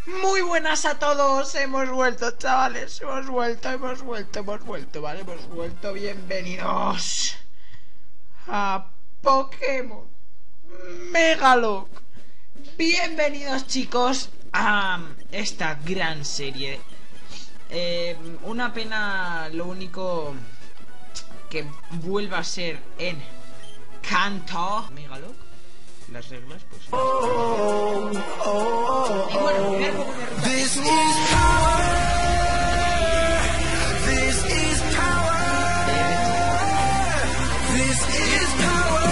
Muy buenas a todos, hemos vuelto, chavales, hemos vuelto, ¿vale? Hemos vuelto, bienvenidos a Pokémon Megalock. Bienvenidos, chicos, a esta gran serie. Una pena, lo único que vuelva a ser en Kanto Megalock. Las reglas, pues. Y bueno, primer Pokémon de ruta. This is power. This is power. This is power.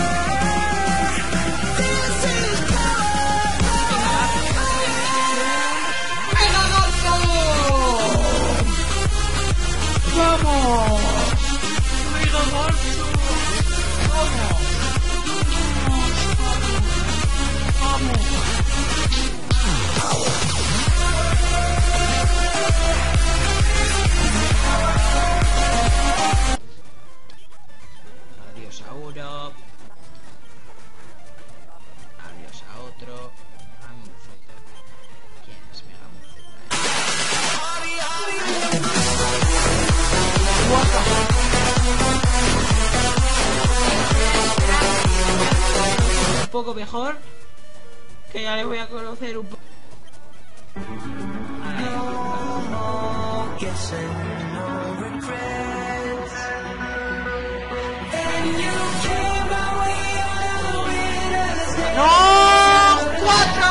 This is power. ¡Mega Gonzo! ¡Vamos! ¡Mega Gonzo! ¡Vamos! Adiós a uno. Adiós a otro. A Muceta. ¿Quién es Mega Muceta? Un poco mejor. Que ya le voy a conocer un poco. ¡No! ¡4!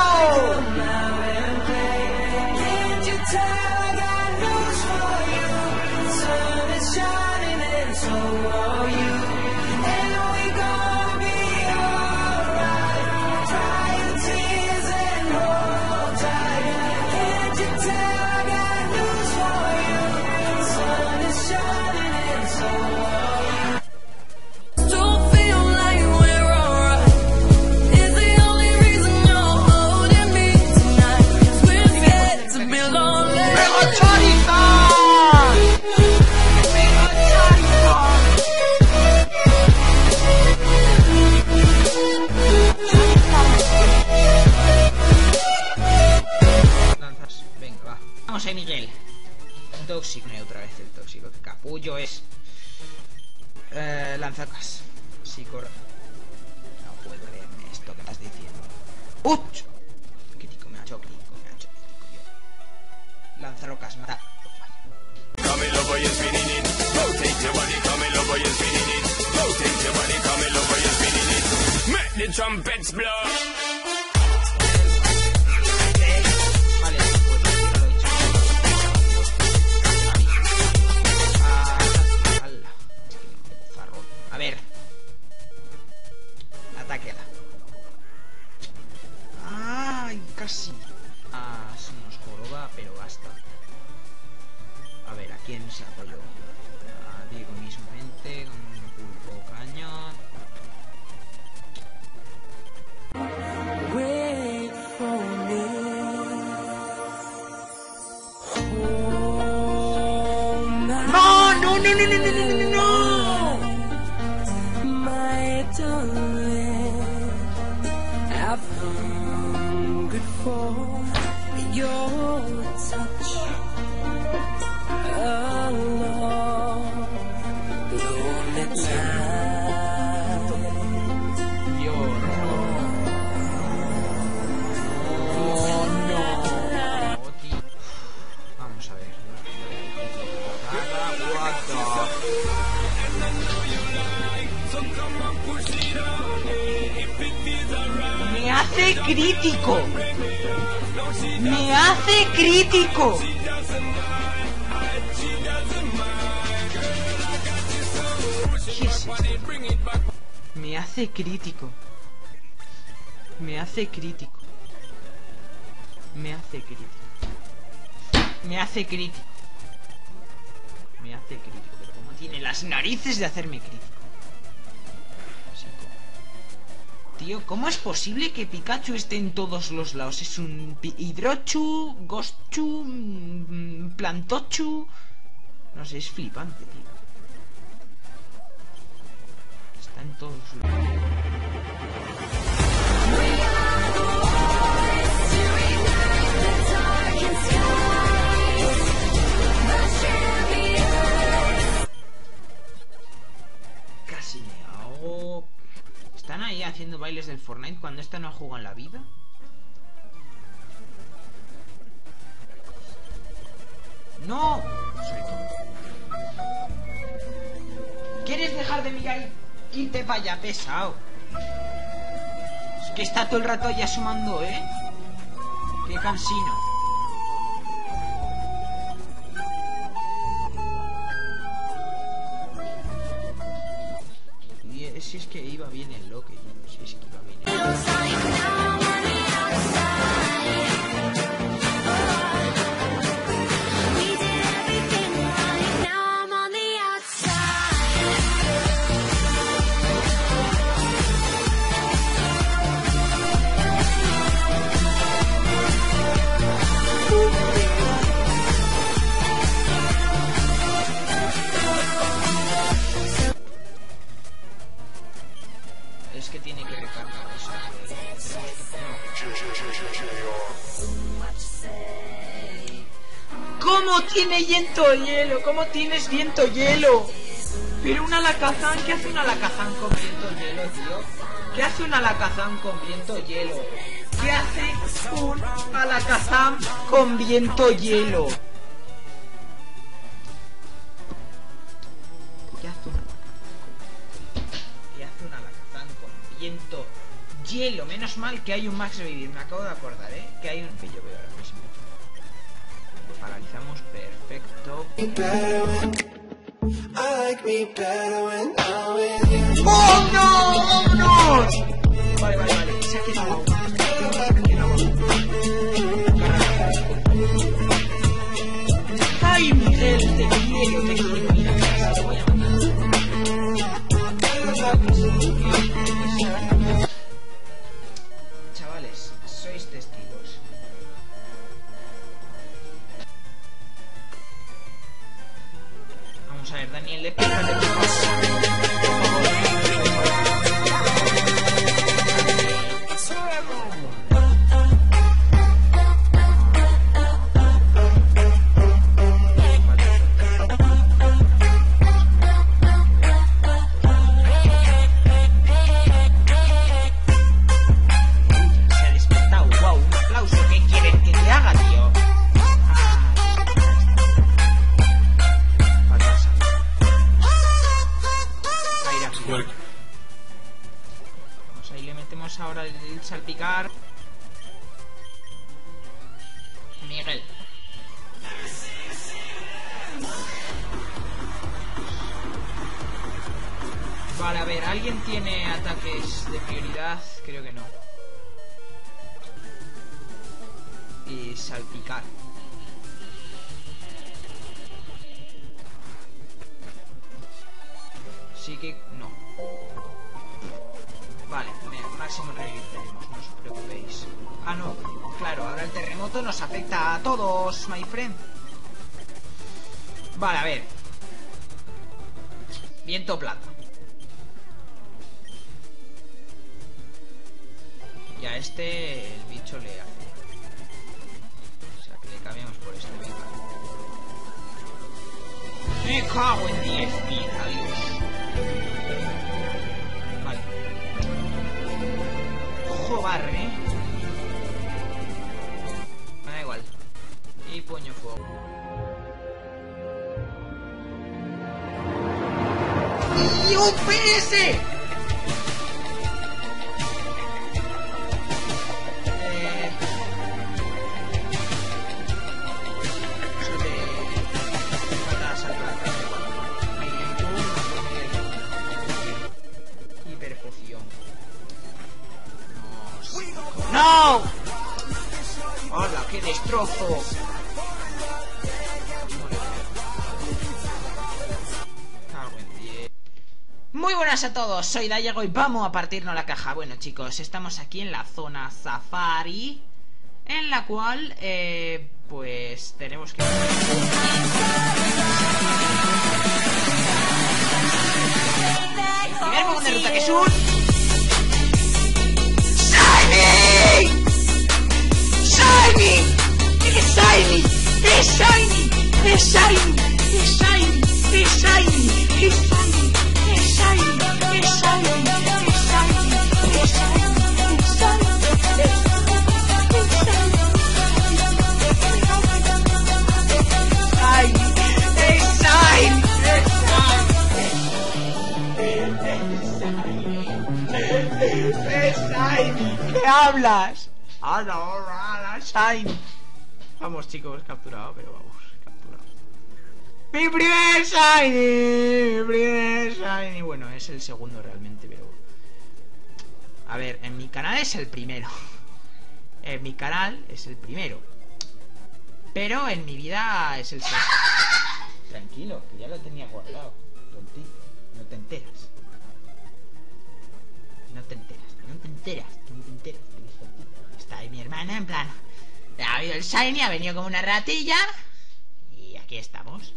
Miguel. Tóxico, otra vez el tóxico. Que capullo es. Lanzacas. Sí, corre. No puedo creerme esto que estás diciendo. ¡Uch! Crítico, me ha hecho crítico, yo. Lanzarocas, mata. Camelo voy spinning it. Rotate your body, Camelo voy spinning it. Rotate your body, Camelo voy spinning it. Make the trumpets blow. A ver. Ataquela. Ay, casi. Se nos joroba, pero basta. A ver, ¿a quién se apoyó? A Diego mismamente, con un pulpo cañón. Wait for me. ¡No! ¡No, no, no, no, no, no, no! I've hungered for your touch along the only time. No. Vamos a ver. What the... Me hace crítico. Me hace crítico. ¿Qué es esto? Me hace crítico. Me hace crítico. Me hace crítico. Me hace crítico. Me hace crítico. Pero como tiene las narices de hacerme crítico. Tío, ¿cómo es posible que Pikachu esté en todos los lados? Es un Hidrochu, Ghostchu, Plantochu. No sé, es flipante, tío. Está en todos los lados. Fortnite cuando esta no ha jugado en la vida? ¡No! Soy tonto. ¿Quieres dejar de mirar y irte para allá, pesado? Es que está todo el rato ahí asomando, ¿eh? ¡Qué cansino! Y si es que iba bien el loque, si es que iba bien el loque. Es que tiene que recargar eso. ¿Cómo tiene viento hielo? ¿Cómo tienes viento hielo? Pero un Alakazam, ¿qué hace un Alakazam con viento hielo, tío? ¿Qué hace un Alakazam con viento hielo? ¿Qué hace un Alakazam con viento hielo? ¿Qué hace un Alakazam con viento hielo? Menos mal que hay un Max Revivir, me acabo de acordar, que hay un que yo veo ahora mismo. Lo paralizamos, perfecto. ¡Oh no! ¡Vámonos! Vale, vale, vale. Se ha quedado abajo. ¡Ay, Miguel! Te quiero, te quiero. Mira, te voy a matar. Chavales, sois testigos. Vamos a ver, Daniel, explícate. Vamos, ahí le metemos ahora el salpicar. Miguel. Vale, a ver, ¿alguien tiene ataques de prioridad? Creo que no. Y salpicar. Sí que no. Vale, máximo revivir tenemos, no os preocupéis. Ah, no, claro, ahora el terremoto nos afecta a todos, my friend. Vale, a ver. Viento plata. Y a este el bicho le hace. O sea que le cambiamos por este, venga. Me cago en 10, mira, Dios. Vale. Ojo barre, me da igual. Y puño fuego. ¡Y un PS! ¡No! ¡Hola, qué destrozo! Muy buenas a todos, soy Dayego y vamos a partirnos la caja. Bueno, chicos, estamos aquí en la zona Safari, en la cual, pues, tenemos que... Primer momento de ruta que es un... ¡Shiny! ¡Shiny! ¡Es Shiny! ¡Es Shiny! ¡Es Shiny! ¡Es Shiny! ¡Es Shiny! ¡Es Shiny! ¡Es Shiny! ¡Es Shiny! ¡Es Shiny! ¡Es Shiny! me hablas? ¡Hala, Shiny! Vamos, chicos, capturado, pero vamos, capturado. ¡Mi primer Shiny! ¡Mi primer Shiny! Bueno, es el segundo realmente, pero... A ver, en mi canal es el primero. En mi canal es el primero. Pero en mi vida es el segundo. Tranquilo, que ya lo tenía guardado. Tontito, no te enteras. No te enteras. Está ahí mi hermana en plan... Ha habido el Shiny, ha venido como una ratilla. Y aquí estamos.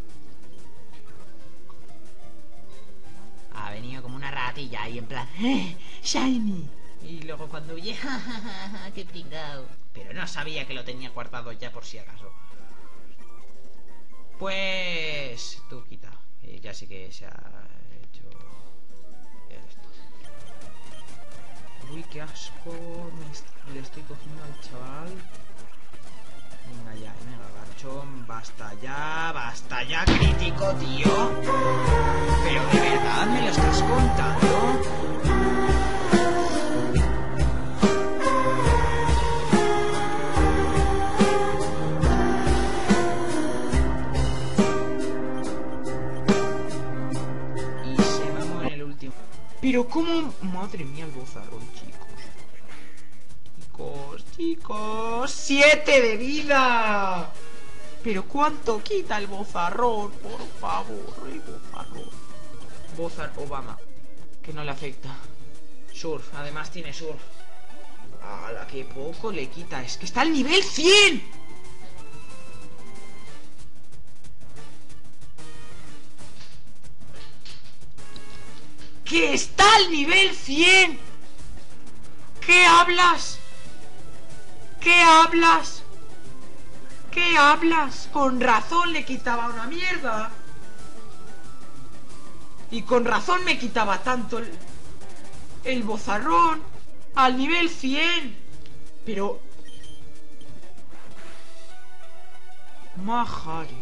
Ha venido como una ratilla ahí en plan... ¡Shiny! Y luego cuando huye... ¡Ja! ¡Qué pringao! Pero no sabía que lo tenía guardado ya por si acaso. Pues... Tú quita. Ya sé que se ha hecho... esto. Uy, qué asco. Le estoy cogiendo al chaval. Venga ya, venga, Garchomp. Basta ya, crítico, tío. Pero de verdad me lo estás contando. Pero cómo... Madre mía, el bozarrón, chicos. 7 de vida. Pero cuánto quita el bozarrón, por favor, el bozarrón. Bozar Obama, que no le afecta. Surf, además tiene surf. ¡Hala, qué poco le quita! Es que está al nivel 100. ¡Que está al nivel 100! ¿Qué hablas? ¿Qué hablas? ¿Qué hablas? Con razón le quitaba una mierda. Y con razón me quitaba tanto el bozarrón. Al nivel 100. Pero... Majari.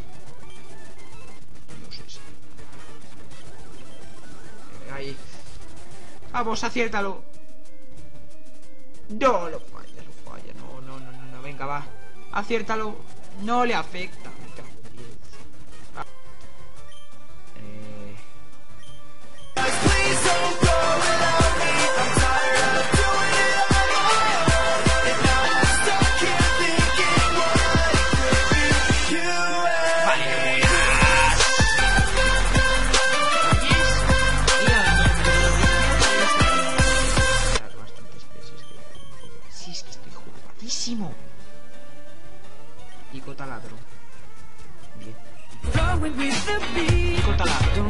Ahí. Vamos, aciértalo. No, lo falla. No, venga, va. Aciértalo. No le afecta. Me cago en 10. Pico taladro. Bien. Pico taladro.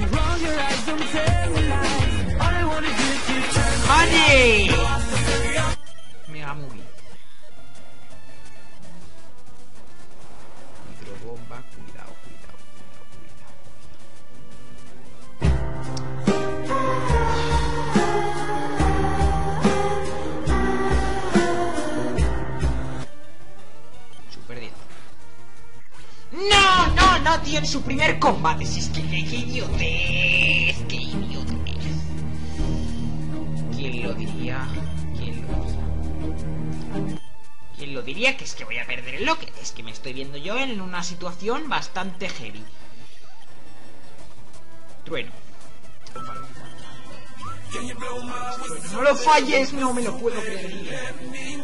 ¡Vale! Mega movie. Hidrobomba, cuidado. No, tío, en su primer combate. Si es que qué idiotez. Qué idiotez. ¿Quién lo diría? ¿Quién lo diría? Que es que voy a perder el Locket. Es que me estoy viendo yo en una situación bastante heavy. Trueno. No lo falles, no me lo puedo creer.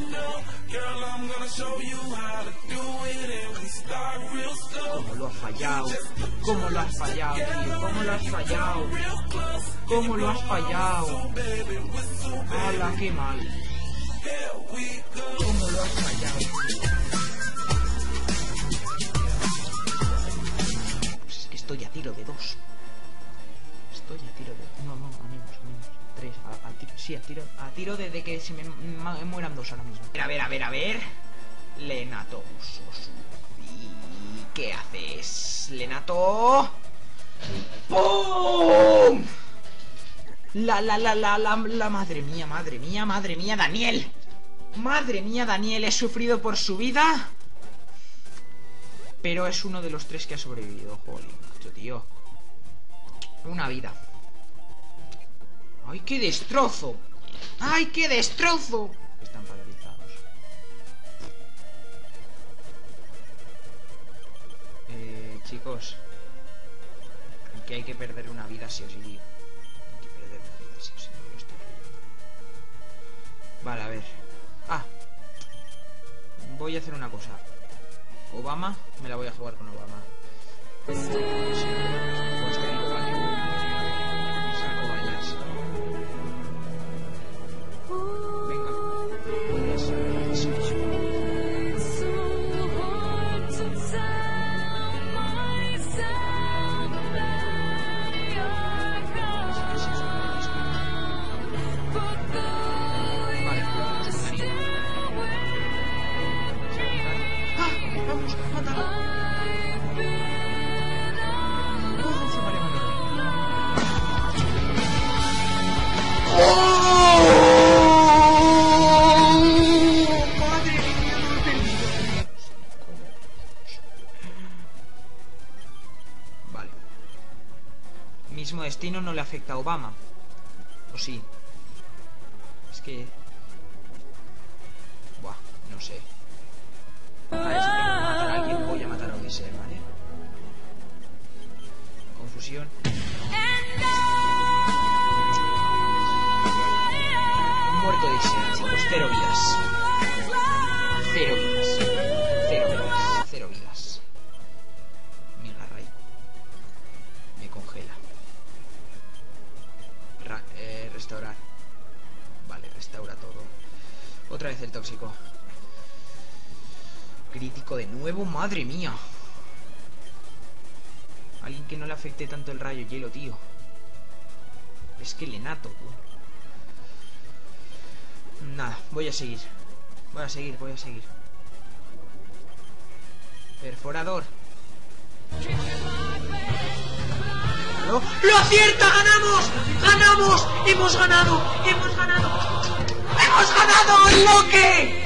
¿Cómo lo has fallado? ¿Cómo lo has fallado, tío? ¿Cómo lo has fallado? ¿Cómo lo has fallado? ¡Hala, qué mal! ¿Cómo lo has fallado, tío? Pues es que estoy a tiro de 2. Estoy a tiro de... No, amigos. 3, a tiro de que se me mueran 2 ahora mismo. A ver. Lenato. ¿Qué haces, Lenato? ¡Pum! La madre mía, Daniel. Madre mía, Daniel, he sufrido por su vida. Pero es uno de los 3 que ha sobrevivido. Joder, macho, tío. Una vida. ¡Ay, qué destrozo! ¡Ay, qué destrozo! Están chicos. Aquí hay que perder una vida sí o sí, tío. Hay que perder una vida sí o sí, no lo estoy creyendo. Vale, a ver. Ah. Voy a hacer una cosa. Obama, me la voy a jugar con Obama. Sí, pues te digo, vale. Saco vallas. Venga. Mismo destino no le afecta a Obama. ¿O sí? Es que... Buah, no sé. A ver, si tengo que matar a alguien, voy a matar a Odisea, ¿vale? Confusión. Muerto Odisea, chicos. 0 vidas. 0 vidas. 0 vidas. 0 vidas. Mega Raikou. Me congela. Restaurar. Vale, restaura todo. Otra vez el tóxico. Crítico de nuevo, madre mía. Alguien que no le afecte tanto el rayo hielo, tío. Es que le nato, tío. Nada, voy a seguir. Voy a seguir. Perforador. ¡Lo acierta! ¡Ganamos! ¡Ganamos! ¡Hemos ganado! ¡Hemos ganado! ¡Hemos ganado el bloque!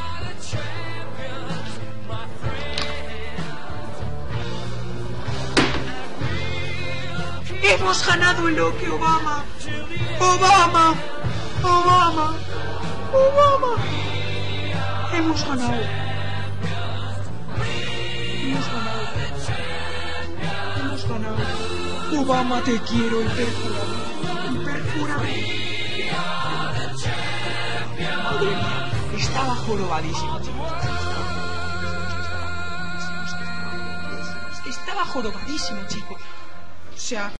¡Hemos ganado el bloque, Obama! ¡Obama! ¡Obama! ¡Obama! ¡Hemos ganado! ¡Hemos ganado! ¡Hemos ganado! Obama, te quiero, y perfúrame. Madre mía, estaba jorobadísimo, chicos. Estaba jorobadísimo, chicos. O sea...